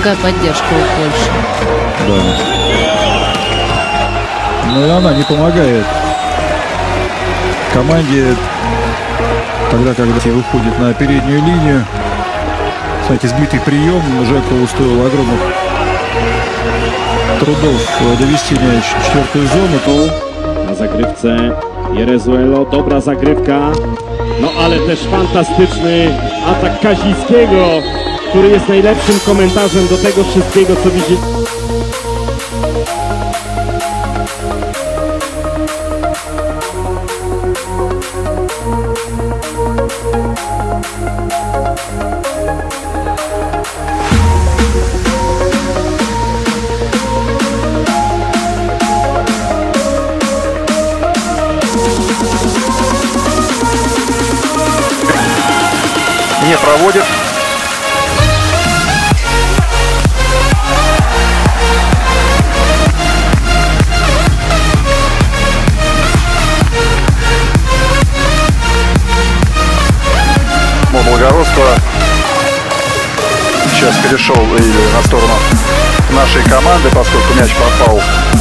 какая поддержка у Польши. Да. Но и она не помогает команде, когда выходит на переднюю линию. Кстати, сбитый прием Жекову стоил огромных трудов довести мяч в четвертую зону. Na zagrywce Jerezuelo, dobra zagrywka, no ale też fantastyczny atak Kaziyskiego, który jest najlepszym komentarzem do tego wszystkiego, co widzi. Не проводит. Благородство сейчас перешел на сторону нашей команды, поскольку мяч попал.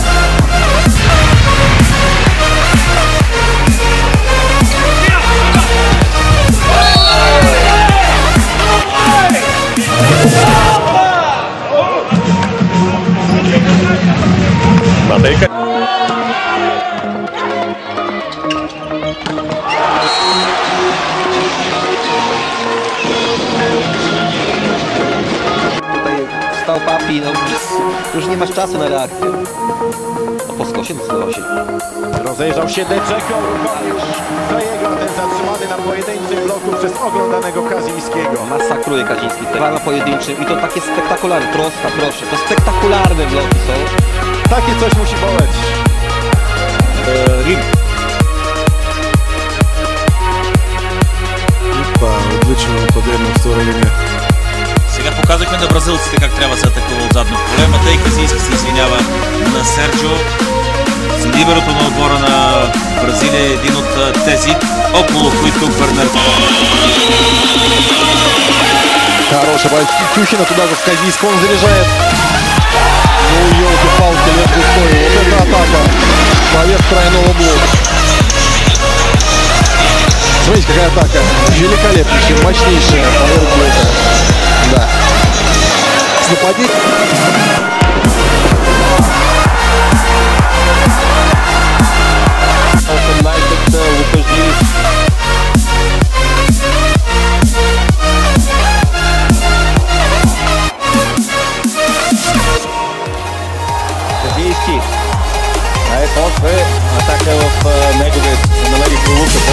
Матейка. Tutaj wstał Papi, no już nie masz czasu na reakcję. No po skosie dostało się. Rozejrzał się Deczeko, również Frejego, ten zatrzymany na pojedynczym bloku przez oglądanego Kaziyskiego. Masakruje Kaziyski, dwa na pojedynczym i to takie spektakularne, proszę, to spektakularne bloki są. Takie coś musi boleć. Рим. Отлично нападение в стороне. Сега показахме на бразилците как трябва да се атакува от задно поле. Матей Kaziyski се извинява на Серджо. С либерото на отбора на Бразилия е един от тези, около които Бернард. Хорошая бойка Тюхина, туда же в Kaziyski, он заряжает. Ну, елки-палки, лет густой. Вот это атака. Поверх тройного блока. Смотрите, какая атака. Великолепнейшая, мощнейшая поверх блока. Да. С нападением. Kaziyski. Атака на неговия полука.